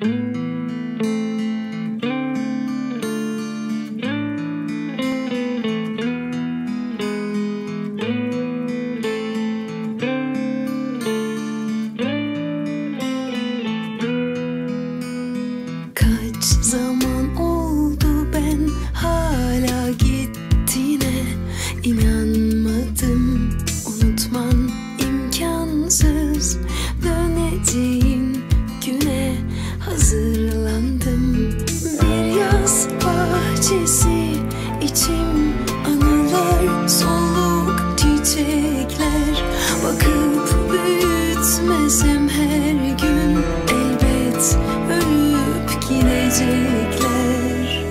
Kaç zaman oldu ben hala gittiğine inanmadım. Unutmam imkânsız, döneceğin güne hazırlandım. Bir yaz bahçesi, içim, anılar, soluk, çiçekler. Bakıp büyütmesem her gün, elbet ölüp gidecekler.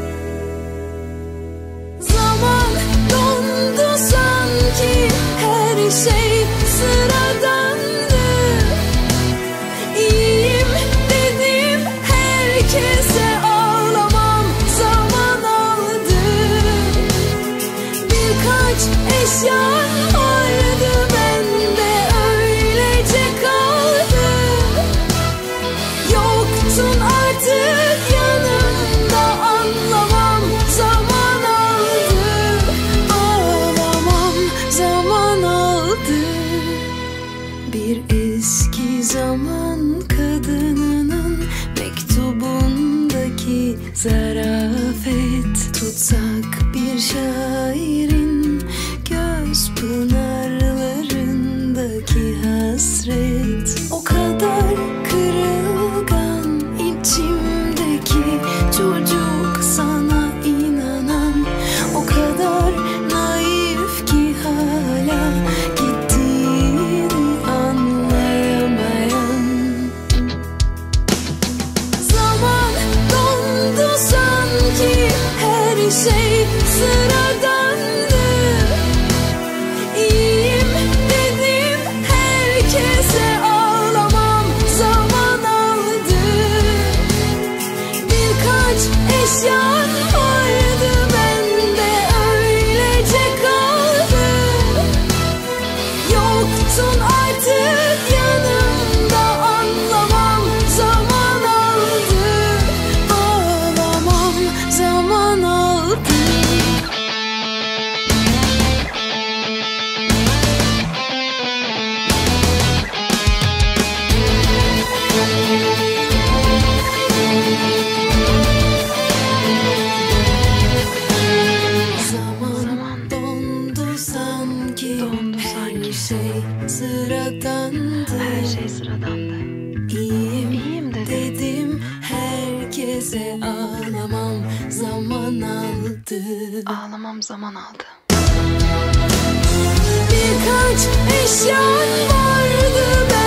Zaman dondu sanki, her şey sıradandı. İyiyim dedim herkese, ağlamam zaman aldı. Birkaç eşyan vardı, bende öylece kaldı. Yoktun artık yanımda, anlamam zaman aldı. Ağlamam zaman aldı. Bir eski zaman kadınının mektubundaki zarafet, tutsak bir şairin göz pınarlarındaki hasret. O kadar kırılgan içimdeki çocuk, sana inanan, o kadar naif ki hala gittiğini anlayamayan. Zaman dondu sanki, her şey sıradandı. İyiyim dedim herkese, ağlamam zaman aldı. Birkaç eşyan vardı, bende öylece kaldı. Yoktun artık yanımda, anlamam zaman aldı. Ağlamam zaman aldı. Zaman dondu sanki, her şey sıradandı. Her şey sıradandı. İyiyim dedim herkese, ağlamam zaman aldı. Ağlamam zaman aldı. Birkaç eşyan vardı,